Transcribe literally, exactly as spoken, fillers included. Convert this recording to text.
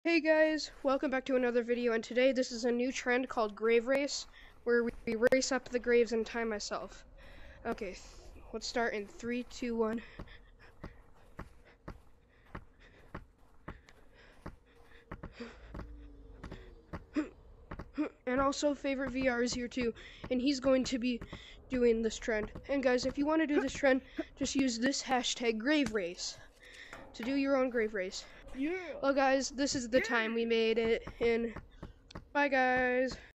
Hey guys, welcome back to another video, and today this is a new trend called Grave Race, where we race up the graves and time myself. Okay, let's start in three, two, one. And also, favorite V R is here too, and he's going to be doing this trend. And guys, if you want to do this trend, just use this hashtag Grave Race to do your own grave race. Yeah. Well guys, this is the time we made it in. Bye guys.